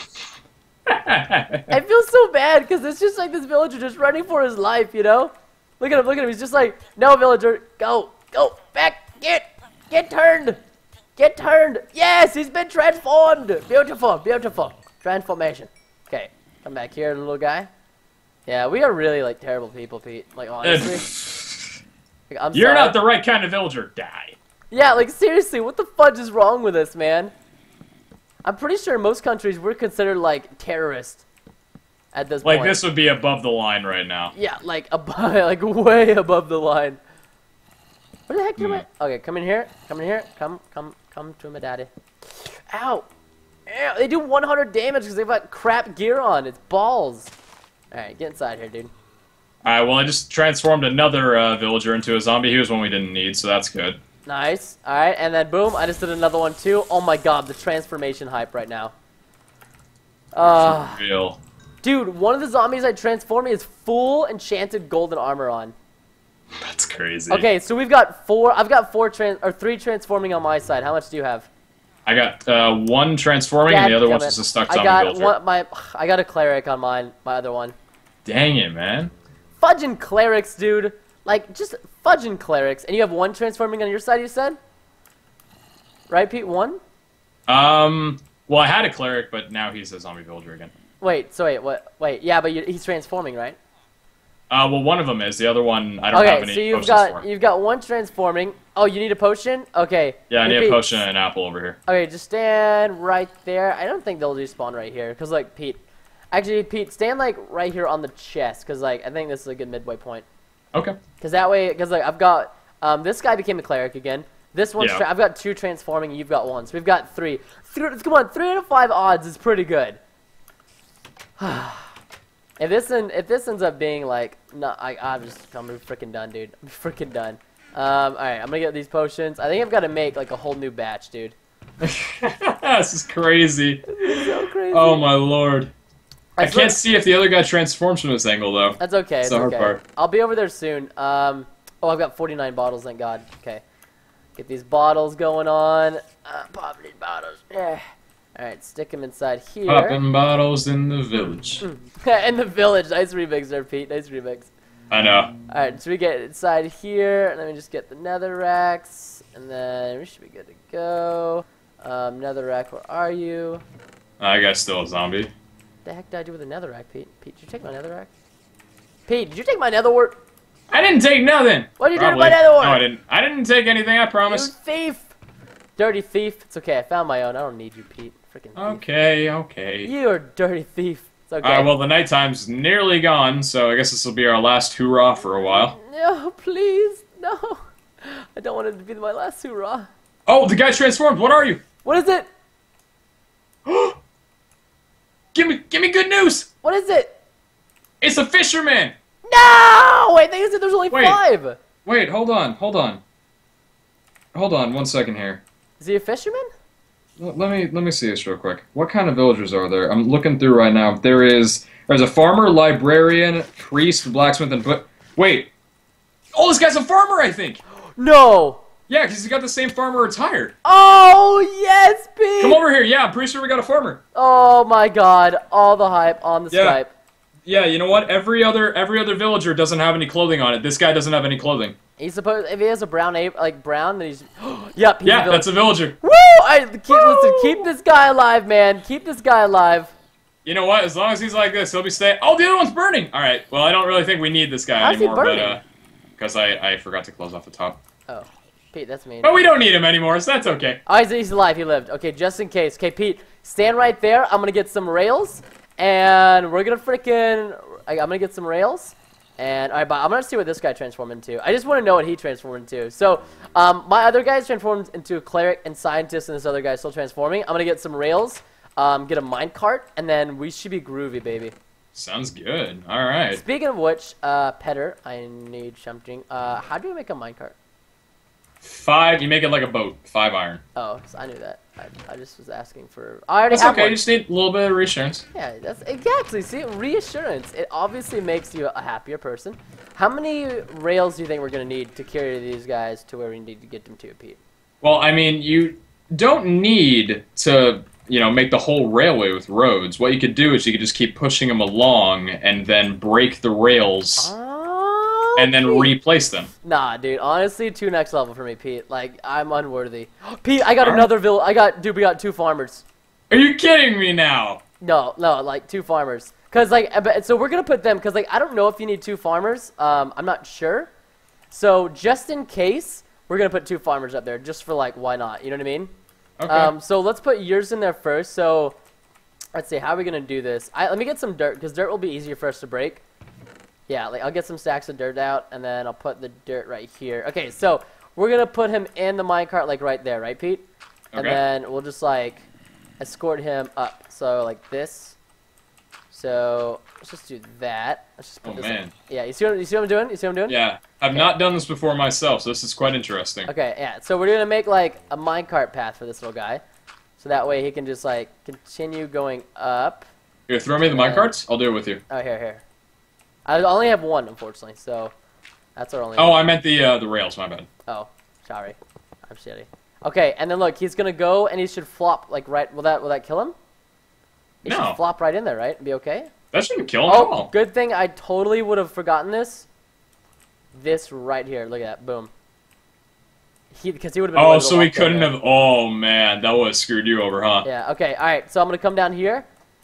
I feel so bad, because it's just like this villager just running for his life, you know? Look at him, look at him. He's just like, no, villager. Go, go, back. Get, get turned. Get turned. Yes, he's been transformed. Beautiful, beautiful. Transformation. Okay, come back here, little guy. Yeah, we are really, like, terrible people, Pete. Like, honestly. Like, I'm You're sorry. not the right kind of villager. Die. Yeah, like, seriously, what the fudge is wrong with us, man? I'm pretty sure in most countries we're considered, like, terrorists at this Like, point. this would be above the line right now. Yeah, like, above, like, way above the line. Where the heck am Hmm. I? Okay, come in here. Come in here. Come, come, come to my daddy. Ow. Ow. They do one hundred damage because they've got crap gear on. It's balls. Alright, get inside here, dude. Alright, well, I just transformed another uh, villager into a zombie. He was one we didn't need, so that's good. Nice. Alright, and then boom, I just did another one too. Oh my god, the transformation hype right now. Uh, Real. dude, one of the zombies I transformed is full enchanted golden armor on. That's crazy. Okay, so we've got four. I've got four trans or three transforming on my side. How much do you have? I got uh, one transforming, and the other one's Dadgummit. just a stuck I zombie got villager. one. My I got a cleric on mine. My other one. Dang it, man. Fudging clerics, dude. Like just fudging clerics, and you have one transforming on your side. You said. Right, Pete. One. Um. Well, I had a cleric, but now he's a zombie villager again. Wait. So wait. What? Wait. Yeah, but you, he's transforming, right? Uh, well, one of them is. The other one, I don't have Okay, any so you've potions got for. you've got one transforming. Oh, you need a potion? Okay. Yeah, I need Pete, a potion and an apple over here. Okay, just stand right there. I don't think they'll despawn right here, cause like Pete, actually Pete, stand like right here on the chest, cause like I think this is a good midway point. Okay. Cause that way, cause like I've got um this guy became a cleric again. This one's Yeah. tra I've got two transforming, and you've got one, so we've got three. Three come on, three out of five odds is pretty good. If this en if this ends up being like, no, I I'm just I'm freaking done, dude. I'm freaking done. Um, all right, I'm gonna get these potions. I think I've got to make like a whole new batch, dude. This is crazy. This is so crazy. Oh my lord. I, I can't look see if the other guy transforms from this angle though. That's okay. It's the hard okay. part. I'll be over there soon. Um, oh, I've got forty-nine bottles. Thank God. Okay, get these bottles going on. Uh, pop these bottles. Yeah. All right, stick them inside here. Popping bottles in the village. In the village. Nice remix there, Pete. Nice remix. I know. Alright, so we get inside here, and then we just get the netherracks, and then we should be good to go. Um, netherrack, where are you? I got still a zombie. What the heck did I do with the netherrack, Pete? Pete, did you take my netherrack? Pete, did you take my netherwort? I didn't take nothing! What did you Probably. do to my netherwort? No, I didn't. I didn't take anything, I promise. You thief! Dirty thief. It's okay, I found my own. I don't need you, Pete. Freaking thief. Okay, okay. You're a dirty thief. It's okay. Alright, well, the nighttime's nearly gone, so I guess this will be our last hoorah for a while. No, please. No. I don't want it to be my last hoorah. Oh, the guy transformed! What are you? What is it? Give me, give me good news! What is it? It's a fisherman! No! Wait, they said there's only Wait. five. Wait, hold on, hold on. Hold on, one second here. Is he a fisherman? L let me let me see this real quick. What kind of villagers are there? I'm looking through right now. There is there's a farmer, librarian, priest, blacksmith, and but wait. Oh, this guy's a farmer, I think. No. Yeah, because he's got the same farmer retired. Oh yes, Pete. Come over here. Yeah, I'm pretty sure we got a farmer. Oh my God! All the hype on the Yeah. Skype. Yeah, you know what? Every other every other villager doesn't have any clothing on it. This guy doesn't have any clothing. He's supposed if he has a brown ape like brown, then he's yep. He's Yeah, a that's a villager. Woo! I, keep, listen, keep this guy alive, man. Keep this guy alive. You know what? As long as he's like this, he'll be staying. Oh, the other one's burning. All right. Well, I don't really think we need this guy How's he anymore, but burning? uh, because I I forgot to close off the top. Oh, Pete, that's mean. But we don't need him anymore, so that's okay. Oh, he's, he's alive. He lived. Okay, just in case. Okay, Pete, stand right there. I'm gonna get some rails, and we're gonna freaking. I'm gonna get some rails, and all right, but I'm gonna see what this guy transformed into. I just want to know what he transformed into. So, um, my other guy's transformed into a cleric and scientist, and this other guy's still transforming. I'm gonna get some rails, um, get a minecart, and then we should be groovy, baby. Sounds good. All right. Speaking of which, uh, Petter, I need something. Uh, how do we make a minecart? Five. You make it like a boat. Five iron. Oh, so I knew that. I, I just was asking for. I already That's have okay. one. You just need a little bit of reassurance. Yeah, that's exactly. See, reassurance. It obviously makes you a happier person. How many rails do you think we're gonna need to carry these guys to where we need to get them to, Pete? Well, I mean, you don't need to, you know, make the whole railway with roads. What you could do is you could just keep pushing them along and then break the rails Oh, and then Pete. replace them. Nah, dude. Honestly, too next level for me, Pete. Like, I'm unworthy. Pete, I got Huh? another vill. I got, dude. We got two farmers. Are you kidding me now? No, no, like two farmers. Cause like, I bet- so we're gonna put them. Cause like, I don't know if you need two farmers. Um, I'm not sure. So just in case, we're gonna put two farmers up there, just for like, why not? You know what I mean? Okay. Um, so let's put yours in there first. So let's see, how are we gonna do this? I, let me get some dirt, because dirt will be easier for us to break. Yeah, like I'll get some stacks of dirt out, and then I'll put the dirt right here. Okay, so we're gonna put him in the minecart, like right there, right, Pete? And Okay. then we'll just like escort him up. So like this. So let's just do that. Let's just put Oh, this. man. In. Yeah, you see what you see what I'm doing? You see what I'm doing? Yeah. I've not done this before myself, so this is quite interesting. Okay, yeah. So we're gonna make like a minecart path for this little guy, so that way he can just like continue going up. Here, throw me the Yeah. minecarts. I'll do it with you. Oh, here, here. I only have one, unfortunately, so that's our only. Oh, one. I meant the uh, the rails. My bad. Oh, sorry. I'm shitty. Okay, and then look, he's gonna go and he should flop like right. Will that will that kill him? He No. should flop right in there, right? Be okay. That shouldn't kill him at Oh, all. good thing I totally would have forgotten this. This right here. Look at that. Boom. He because he would have been. Oh, able to so walk he right couldn't there. have. Oh man, that would have screwed you over, huh? Yeah. Okay. All right. So I'm gonna come down here,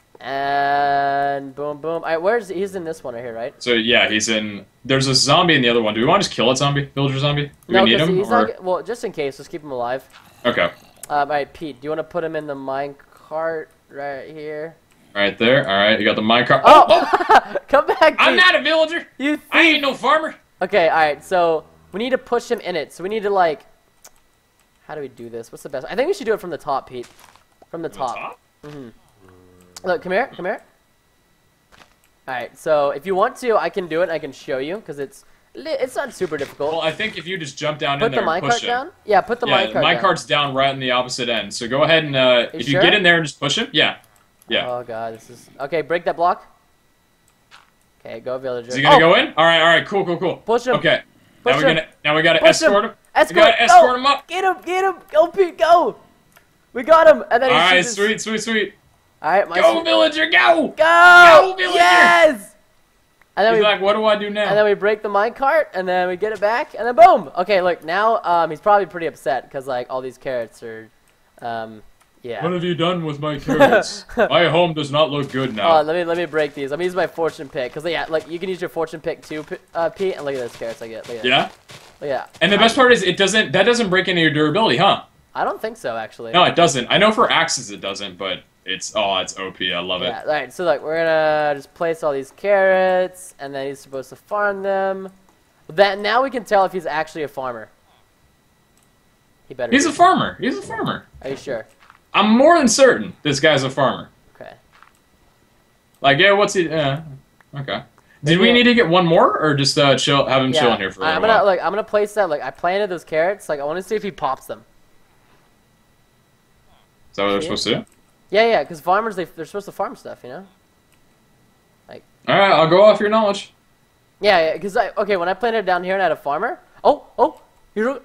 and boom, boom. All right. Where's he's in this one right here, right? So yeah, he's in. There's a zombie in the other one. Do we want to just kill that zombie, villager zombie? Do no, we need 'cause him? he's Or... not. Well, just in case, let's keep him alive. Okay, Um, all right, Pete. Do you want to put him in the mine cart right here? right there. All right, you got the minecart. Oh, Oh, oh, come back, Pete. I'm not a villager. You I thief. ain't no farmer. Okay. All right. So we need to push him in it. So we need to like. How do we do this? What's the best? I think we should do it from the top, Pete. From the From top. top? Mm-hmm. Look, come here. Come here. All right. So if you want to, I can do it. And I can show you because it's li- it's not super difficult. Well, I think if you just jump down put in there the and push minecart him. down. Yeah, put the Yeah, minecart my down. cart's down right on the opposite end. So go ahead and uh, if sure? you get in there and just push him, yeah, yeah. Oh god, this is okay. Break that block. Okay, go villager. Is he gonna oh, go in? All right, all right, cool, cool, cool. Push him. Okay. Push now we're him. gonna now we gotta Push him. escort him. Escort. We gotta Go. escort him up. Get him. Get him. Go, Pete. Go. We got him. And then All he right, shoots his- sweet, sweet, sweet. All right, my Go, sweet- villager, go! Go. Go, villager. Yes. And then He's we like, what do I do now? and then we break the minecart, and then we get it back, and then boom. Okay, look now. Um, he's probably pretty upset because like all these carrots are, um, yeah. What have you done with my carrots? My home does not look good now. Oh, let me let me break these. Let me use my fortune pick because yeah, like you can use your fortune pick too, P- uh, Pete. And look at those carrots I get. Look at that. yeah? Look at that. And the best part is it doesn't that doesn't break any of your durability, huh? I don't think so actually. No, it doesn't. I know for axes it doesn't, but it's oh, it's O P. I love it. Yeah. All right. So look, we're gonna just place all these carrots, and then he's supposed to farm them. That now we can tell if he's actually a farmer. He better. He's be. a farmer. He's a farmer. Are you sure? I'm more than certain this guy's a farmer. Okay. Like, yeah, what's he? Uh, okay. Did we Yeah. need to get one more, or just uh, chill, have him Yeah. chilling here for a I'm little gonna while? like I'm gonna place that. Like I planted those carrots. Like I want to see if he pops them. Is that what they're Yeah. supposed to do? Yeah, yeah. Because farmers they they're supposed to farm stuff, you know. All right, I'll go off your knowledge. Yeah, yeah. Because I okay when I planted it down here and I had a farmer. Oh, oh, you're.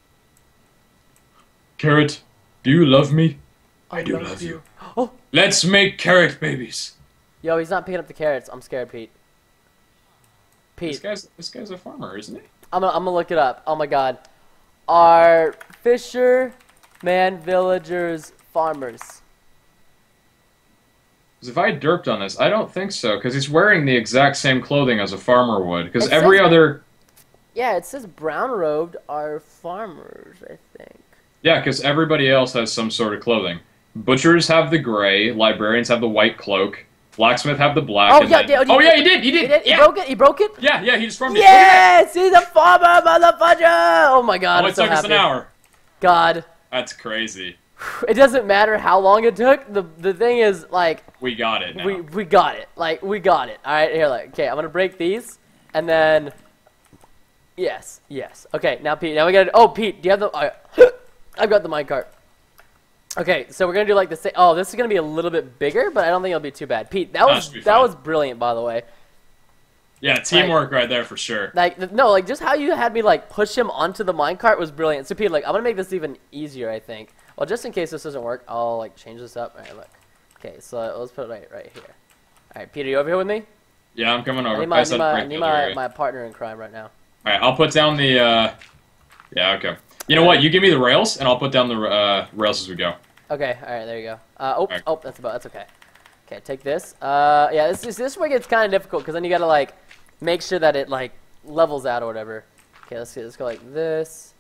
Carrot, do you love me? I do love you. Oh, Let's make carrot babies. yo, he's not picking up the carrots. I'm scared, Pete. This Pete, guy's this guy's a farmer, isn't he? I'm gonna I'm gonna look it up. Oh my God, are fisherman villagers farmers? Because if I derped on this, I don't think so. Because he's wearing the exact same clothing as a farmer would. Because It every says- other, Yeah, it says brown robed are farmers. I think. yeah, because everybody else has some sort of clothing. Butchers have the gray, librarians have the white cloak, blacksmith have the black. Oh and yeah, then- yeah, oh yeah, he did, he did. He did. He Yeah. broke it. He broke it. Yeah, yeah, he just farmed it. Look at Yes, he's a farmer, motherfucker! Oh my that. God, Oh, I'm it so took us happy. an hour. God, That's crazy. it doesn't matter how long it took. The the thing is, like, We got it now. we we got it. Like, we got it. All right, here, like, okay, I'm gonna break these, and then, yes, yes. Okay, now Pete, now we gotta. Oh, Pete, do you have the? Uh, I've got the minecart. Okay, so we're gonna do like the same. Oh, this is gonna be a little bit bigger, but I don't think it'll be too bad. Pete, that That was should be that fine. was brilliant, by the way. Yeah, teamwork right there for sure. Like, th- no, like, just how you had me, like, push him onto the minecart was brilliant. So, Pete, like, I'm gonna make this even easier, I think. Well, just in case this doesn't work, I'll, like, change this up. All right, look. Okay, so let's put it right, right here. All right, Peter, you over here with me? Yeah, I'm coming I over. need my, I said need my, break I need the other my, area. my partner in crime right now. All right, I'll put down the. Uh... Yeah, okay. You know what? You give me the rails, and I'll put down the uh, rails as we go. Okay, all right, there you go. Uh, oh, Alright. oh, that's about, that's okay. Okay, take this. Uh, yeah, this, this, this way gets kind of difficult, because then you gotta, like, make sure that it, like, levels out or whatever. Okay, let's see, let's go like this.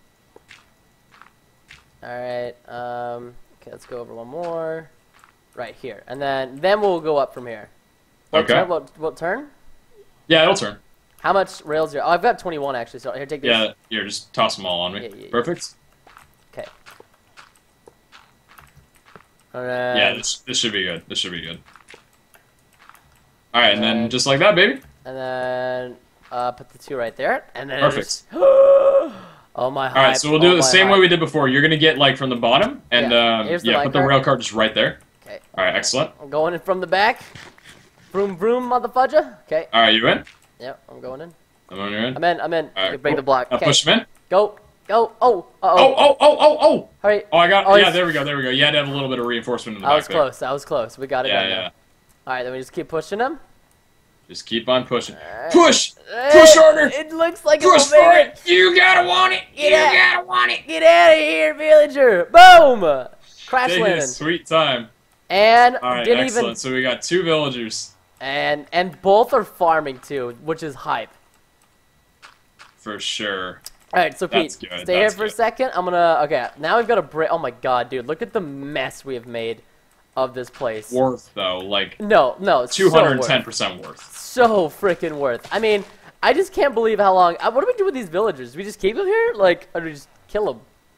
Alright, um, okay, let's go over one more. Right here. And then, then we'll go up from here. What Okay. Turn, what, what turn? Yeah, it'll turn. How much rails are? Oh, I've got twenty-one actually. So here, take this. Yeah, here, just toss them all on me. Yeah, yeah, yeah. Perfect. Okay. Alright. Yeah, this, this should be good. This should be good. All right, and then And- just like that, baby. And then uh, put the two right there. And then Perfect. just- oh my All right, hype, so we'll do oh it the my same way hype. we did before. You're gonna get like from the bottom, and Yeah, um, here's the yeah, put the minecart. rail cart just right there. Okay. All right, excellent. I'm going in from the back. Vroom vroom, motherfudger. Okay. All right, you in? Yep, I'm going in. I'm on your in. I'm in. I'm in. All You right, can break cool. the block. Now Okay. push him in. Go. Go. Oh. Uh Oh, oh. oh, oh, oh, oh! Hurry. Oh, I got. Oh, yeah, he's- there we go. There we go. You had to have a little bit of reinforcement in the I back was there. close. I was close. We got it Yeah, done yeah. now. All right, then we just keep pushing him. Just keep on pushing. Alright. Push! Eh, Push harder! It looks like Push it will for make it! You gotta want it! Get you out. gotta want it! Get out of here, villager! Boom! Crash Take landing. your sweet time. And All right, didn't excellent. even. So we got two villagers And and both are farming too, which is hype. for sure. All right, so Pete, That's good, stay here that's for a good. second. I'm gonna. Okay, now we've got a break. Oh my God, dude, look at the mess we have made of this place. Worth though, like No, no, it's two hundred and ten so percent worth. worth. So freaking worth. I mean, I just can't believe how long. uh, What do we do with these villagers? Do we just keep them here, like, or do we just kill them?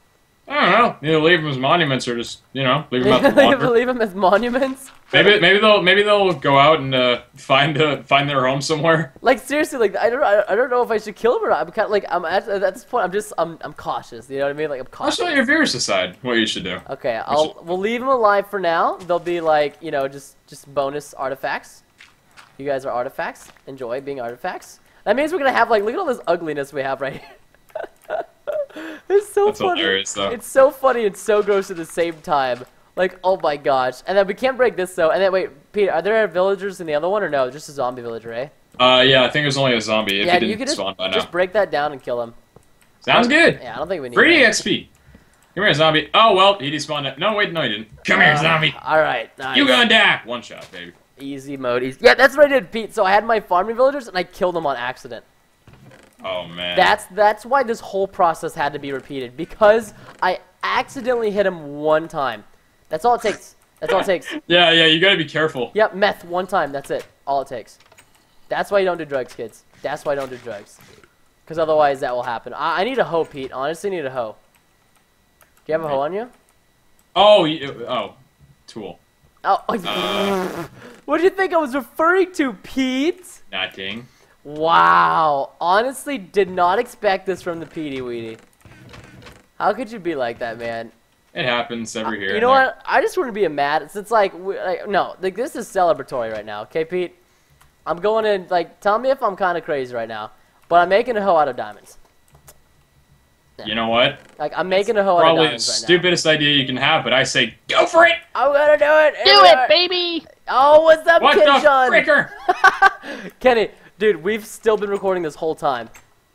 I don't know. Either leave them as monuments or just, you know, leave them out to leave, wander. leave them as monuments. Maybe, maybe they'll, maybe they'll go out and uh, find, uh, find their home somewhere. Like seriously, like I don't, I don't know if I should kill them or not. I'm kind of like, I'm at, at this point, I'm just, I'm, I'm cautious. You know what I mean? Like I'm I'll cautious. just let your viewers decide what you should do. Okay, I'll, we'll leave them alive for now. They'll be like, you know, just, just bonus artifacts. You guys are artifacts. Enjoy being artifacts. That means we're gonna have like, look at all this ugliness we have right here. It's so That's funny. hilarious, though. It's so funny and so gross at the same time. Like, oh my gosh. And then we can't break this though. And then wait, Pete, are there villagers in the other one or no? Just a zombie villager, eh? Uh, yeah, I think it was only a zombie if yeah, he didn't you can just, spawn by now. just break that down and kill him. Sounds good. Yeah, I don't think we need Free that. X P. Come here, zombie. Oh, well, he despawned it. No, wait, no, he didn't. Come here, zombie. Alright, nice. You gonna die. One shot, baby. Easy mode. Easy. Yeah, that's what I did, Pete. So I had my farming villagers and I killed them on accident. Oh, man. That's that's why this whole process had to be repeated, because I accidentally hit him one time. That's all it takes. That's all it takes. Yeah, yeah, you gotta be careful. Yep, meth one time. That's it. All it takes. That's why you don't do drugs, kids. That's why I don't do drugs. Because otherwise that will happen. I, I need a hoe, Pete. Honestly, need a hoe. Do you have a hoe on you? Oh, you, oh. Tool. Oh. Uh. What do you think I was referring to, Pete? Nothing. Wow. Honestly, did not expect this from the Petey Weedy. How could you be like that, man? It happens every here. You and know there. what? I just want to be a mad. It's like, we, like no, like this is celebratory right now. Okay, Pete. I'm going in. Like, tell me if I'm kind of crazy right now, but I'm making a hoe out of diamonds. Yeah. You know what? Like, I'm making a hoe out of Probably the diamonds right stupidest idea you can have, but I say go for it. now. I'm gonna do it. Do Here we are. it, baby! Oh, what's up, What Ken the Sean? fricker? Kenny, dude, we've still been recording this whole time.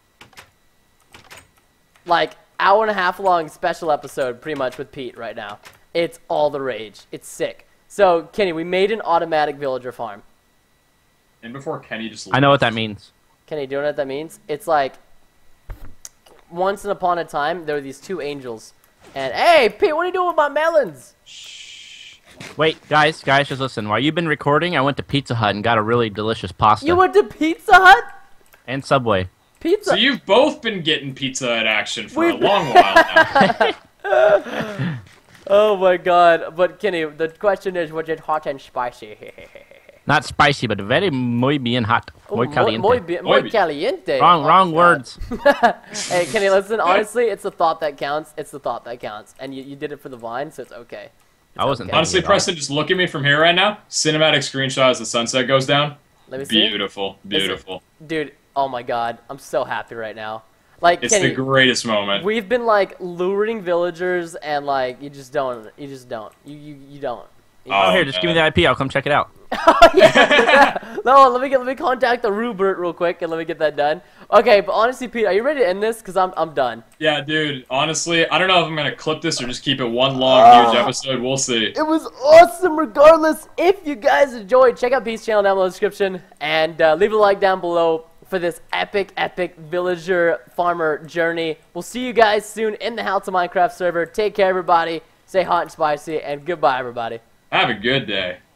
Like, hour and a half long special episode, pretty much, with Pete right now. It's all the rage. It's sick. So, Kenny, we made an automatic villager farm. And before Kenny just. I know what that means. Kenny, do you know what that means? It's like, once and upon a time, there were these two angels. And, hey, Pete, what are you doing with my melons? Wait, guys, guys, just listen. While you've been recording, I went to Pizza Hut and got a really delicious pasta. You went to Pizza Hut? And Subway. Pizza. So you've both been getting Pizza Hut action for We- a long while now. Oh my god. But, Kenny, the question is, was it hot and spicy? Not spicy, but very muy bien hot. Oh, Muy caliente. Muy, muy, Muy muy bien. caliente. Wrong, Oh, wrong God. words. Hey, Kenny, listen, honestly, it's the thought that counts. It's the thought that counts. And you, you did it for the Vine, so it's okay. I wasn't. okay. Honestly, thinking at all. Preston, just look at me from here right now. Cinematic screenshot as the sunset goes down. Let me see. Beautiful, beautiful. Dude, oh my god. I'm so happy right now. Like, It's Kenny, the greatest moment. we've been, like, luring villagers, and, like, you just don't. You just don't. You, you, you don't. You Oh, Oh, here, just give me the I P. I'll come check it out. No, let me get let me contact the Rubert real quick and let me get that done. Okay, but honestly, Pete, are you ready to end this? Cause I'm I'm done. Yeah, dude. Honestly, I don't know if I'm gonna clip this or just keep it one long, huge episode. We'll see. It was awesome regardless. If you guys enjoyed, check out Pete's channel down below in the description and uh, leave a like down below for this epic, epic villager farmer journey. We'll see you guys soon in the How to Minecraft server. Take care, everybody. Stay hot and spicy, and goodbye, everybody. Have a good day.